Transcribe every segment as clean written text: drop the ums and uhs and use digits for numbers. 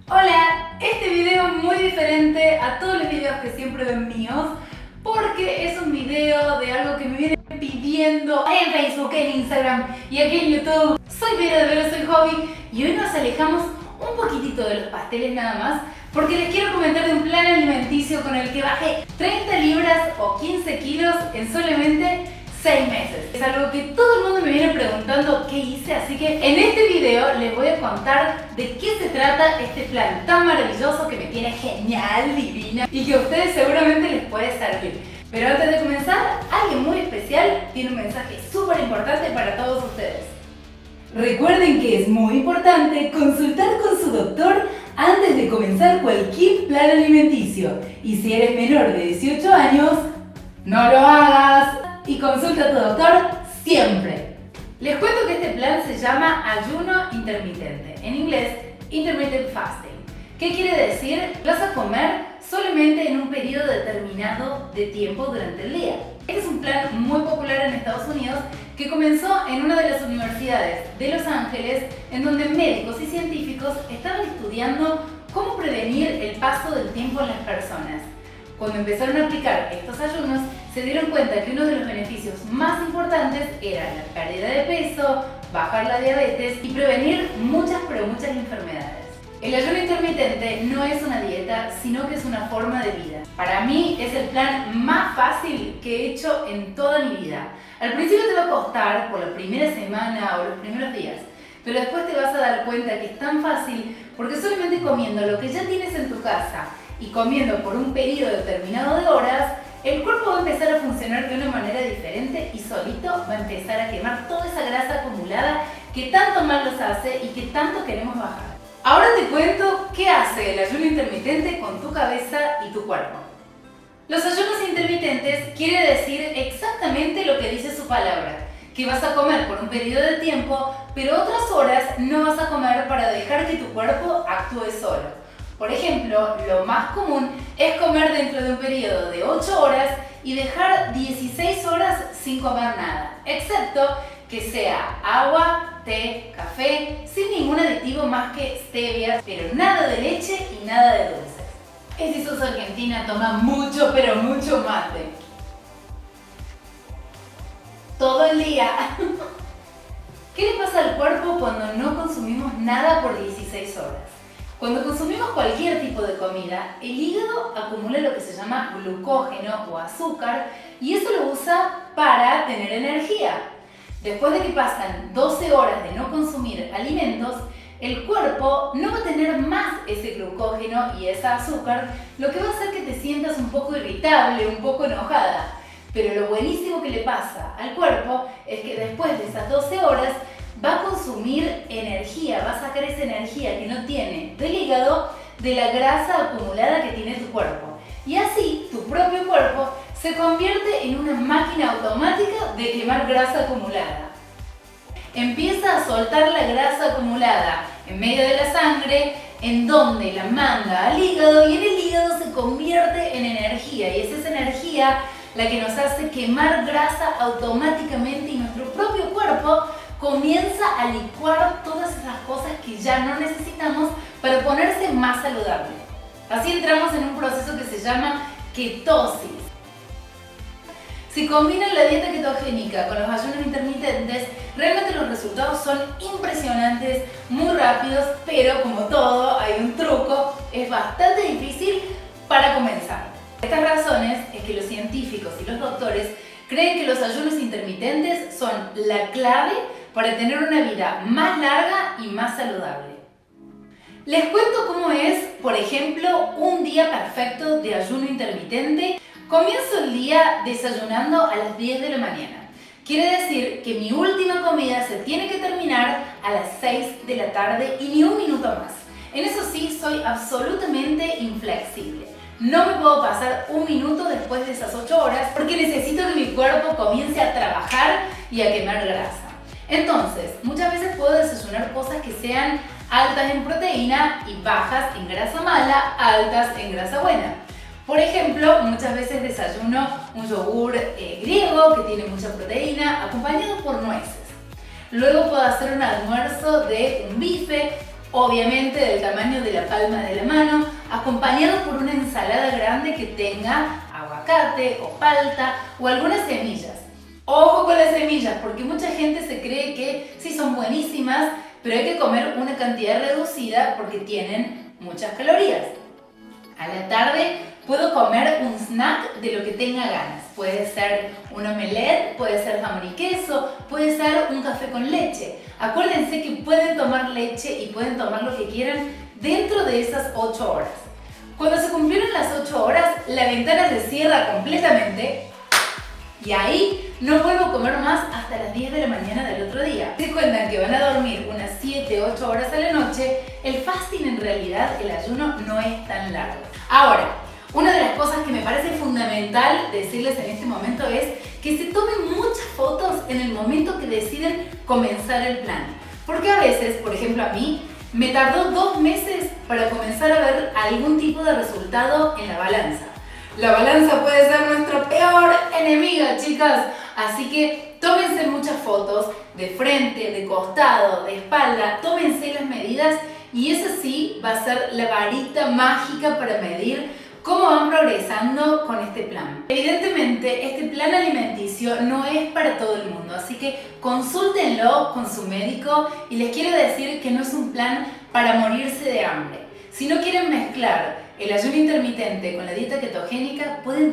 Hola, este video es muy diferente a todos los videos que siempre ven míos porque es un video de algo que me vienen pidiendo en Facebook, en Instagram y aquí en YouTube. Soy Vera de Vera Soy Hobby y hoy nos alejamos un poquitito de los pasteles nada más porque les quiero comentar de un plan alimenticio con el que bajé 30 libras o 15 kilos en solamente 6 meses. Es algo que todo el mundo me viene preguntando qué hice, así que en este video les voy a contar de qué se trata este plan tan maravilloso que me tiene genial, divina y que a ustedes seguramente les puede servir. Pero antes de comenzar, alguien muy especial tiene un mensaje súper importante para todos ustedes. Recuerden que es muy importante consultar con su doctor antes de comenzar cualquier plan alimenticio. Y si eres menor de 18 años, no lo hagas. Y consulta a tu doctor siempre. Les cuento que este plan se llama ayuno intermitente, en inglés intermittent fasting. ¿Qué quiere decir? Vas a comer solamente en un periodo determinado de tiempo durante el día. Este es un plan muy popular en Estados Unidos que comenzó en una de las universidades de Los Ángeles, en donde médicos y científicos estaban estudiando cómo prevenir el paso del tiempo en las personas. Cuando empezaron a aplicar estos ayunos, se dieron cuenta que uno de los beneficios más importantes era la pérdida de peso, bajar la diabetes y prevenir muchas enfermedades. El ayuno intermitente no es una dieta, sino que es una forma de vida. Para mí es el plan más fácil que he hecho en toda mi vida. Al principio te va a costar por la primera semana o los primeros días, pero después te vas a dar cuenta que es tan fácil porque solamente comiendo lo que ya tienes en tu casa y comiendo por un periodo determinado de horas, el cuerpo va a empezar a funcionar de una manera diferente y solito va a empezar a quemar toda esa grasa acumulada que tanto mal nos hace y que tanto queremos bajar. Ahora te cuento qué hace el ayuno intermitente con tu cabeza y tu cuerpo. Los ayunos intermitentes quiere decir exactamente lo que dice su palabra, que vas a comer por un periodo de tiempo, pero otras horas no vas a comer para dejar que tu cuerpo actúe solo. Por ejemplo, lo más común es comer dentro de un periodo de 8 horas y dejar 16 horas sin comer nada, excepto que sea agua, té, café, sin ningún aditivo más que stevia, pero nada de leche y nada de dulces. Y si sos argentina, toma mucho, pero mucho mate. Todo el día. ¿Qué le pasa al cuerpo cuando no consumimos nada por 16 horas? Cuando consumimos cualquier tipo de comida, el hígado acumula lo que se llama glucógeno o azúcar y eso lo usa para tener energía. Después de que pasan 12 horas de no consumir alimentos, el cuerpo no va a tener más ese glucógeno y esa azúcar, lo que va a hacer que te sientas un poco irritable, un poco enojada. Pero lo buenísimo que le pasa al cuerpo es que después de esas 12 horas va a consumir energía, va a sacar esa energía que no tiene del hígado de la grasa acumulada que tiene tu cuerpo. Y así tu propio cuerpo se convierte en una máquina automática de quemar grasa acumulada. Empieza a soltar la grasa acumulada en medio de la sangre, en donde la manda al hígado y en el hígado se convierte en energía y es esa energía la que nos hace quemar grasa automáticamente y nuestro propio cuerpo comienza a licuar todas esas cosas que ya no necesitamos para ponerse más saludable. Así entramos en un proceso que se llama ketosis. Si combinan la dieta ketogénica con los ayunos intermitentes, realmente los resultados son impresionantes, muy rápidos, pero como todo, hay un truco, es bastante difícil para comenzar. Por estas razones es que los científicos y los doctores creen que los ayunos intermitentes son la clave para tener una vida más larga y más saludable. Les cuento cómo es, por ejemplo, un día perfecto de ayuno intermitente. Comienzo el día desayunando a las 10 de la mañana. Quiere decir que mi última comida se tiene que terminar a las 6 de la tarde y ni un minuto más. En eso sí, soy absolutamente inflexible. No me puedo pasar un minuto después de esas 8 horas porque necesito que mi cuerpo comience a trabajar y a quemar grasa. Entonces, muchas veces puedo desayunar cosas que sean altas en proteína y bajas en grasa mala, altas en grasa buena. Por ejemplo, muchas veces desayuno un yogur griego que tiene mucha proteína, acompañado por nueces. Luego puedo hacer un almuerzo de un bife obviamente del tamaño de la palma de la mano, acompañado por una ensalada grande que tenga aguacate o palta o algunas semillas. Ojo con las semillas, porque mucha gente se cree que sí son buenísimas, pero hay que comer una cantidad reducida porque tienen muchas calorías. A la tarde puedo comer un snack de lo que tenga ganas. Puede ser un omelette, puede ser jamón y queso, puede ser un café con leche. Acuérdense que pueden tomar leche y pueden tomar lo que quieran dentro de esas 8 horas. Cuando se cumplieron las 8 horas, la ventana se cierra completamente y ahí no vuelvo a comer más hasta las 10 de la mañana del otro día. Si cuentan que van a dormir unas 7-8 horas a la noche, el fasting en realidad, el ayuno, no es tan largo. Ahora, una de las cosas que me parece fundamental decirles en este momento es que se tomen muchas fotos en el momento que deciden comenzar el plan. Porque a veces, por ejemplo a mí, me tardó 2 meses para comenzar a ver algún tipo de resultado en la balanza. La balanza puede ser nuestra peor enemiga, chicas. Así que tómense muchas fotos de frente, de costado, de espalda. Tómense las medidas y esa sí va a ser la varita mágica para medir cómo van progresando con este plan. Evidentemente, este plan alimenticio no es para todo el mundo, así que consúltenlo con su médico y les quiero decir que no es un plan para morirse de hambre. Si no quieren mezclar el ayuno intermitente con la dieta ketogénica, pueden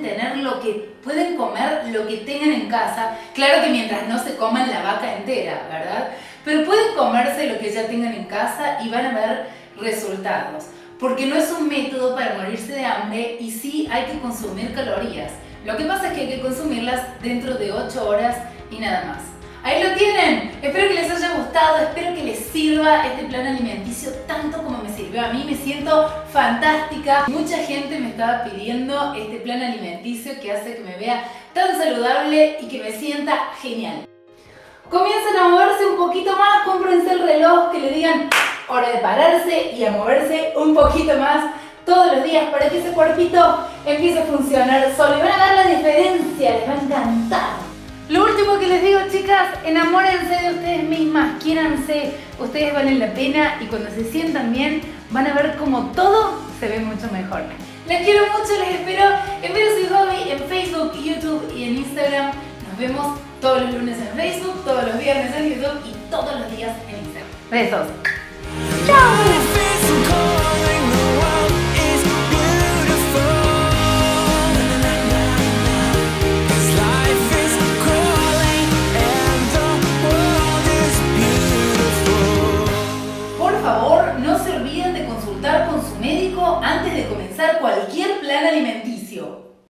comer lo que tengan en casa, claro que mientras no se coman la vaca entera, ¿verdad? Pero pueden comerse lo que ya tengan en casa y van a ver resultados. Porque no es un método para morirse de hambre y sí hay que consumir calorías. Lo que pasa es que hay que consumirlas dentro de 8 horas y nada más. Ahí lo tienen. Espero que les haya gustado, espero que les sirva este plan alimenticio tanto como me sirvió a mí. Me siento fantástica. Mucha gente me estaba pidiendo este plan alimenticio que hace que me vea tan saludable y que me sienta genial. Comiencen a moverse un poquito más, cómprense el reloj que le digan hora de pararse y a moverse un poquito más todos los días para que ese cuerpito empiece a funcionar solo. Y van a ver la diferencia, les va a encantar. Lo último que les digo, chicas, enamórense de ustedes mismas, quiéranse, ustedes valen la pena y cuando se sientan bien van a ver cómo todo se ve mucho mejor. Les quiero mucho, les espero en Vero Soy Hobby, en Facebook, YouTube y en Instagram. Nos vemos todos los lunes en Facebook, todos los viernes en YouTube y todos los días en Instagram. Besos. Por favor, no se olviden de consultar con su médico antes de comenzar cualquier plan alimenticio.